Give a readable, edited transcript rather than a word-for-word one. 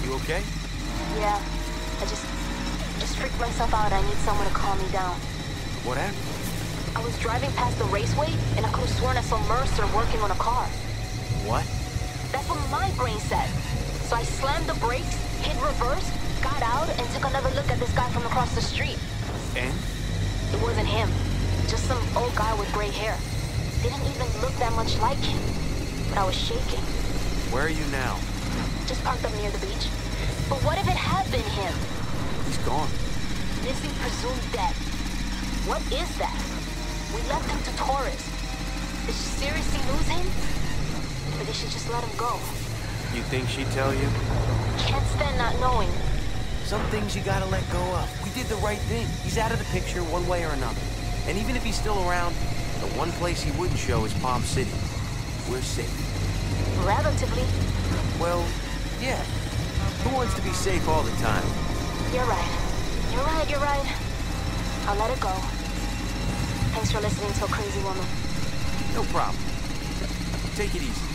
You okay? Yeah, I just freaked myself out. I need someone to calm me down. What happened? I was driving past the raceway, and I could have sworn I saw Mercer working on a car. What? That's what my brain said. So I slammed the brakes, hit reverse, got out, and took another look at this guy from across the street. And? It wasn't him. Just some old guy with gray hair. Didn't even look that much like him. But I was shaking. Where are you now? Just parked up near the beach. But what if it had been him? He's gone. Missing, presumed dead. What is that? We left him to tourists. Did she seriously lose him? Or did she just let him go? You think she'd tell you? Can't stand not knowing. Some things you gotta let go of. We did the right thing. He's out of the picture one way or another. And even if he's still around, the one place he wouldn't show is Palm City. We're safe. Relatively. Well, yeah. Who wants to be safe all the time? You're right. You're right. I'll let it go. Thanks for listening to a crazy woman. No problem. Take it easy.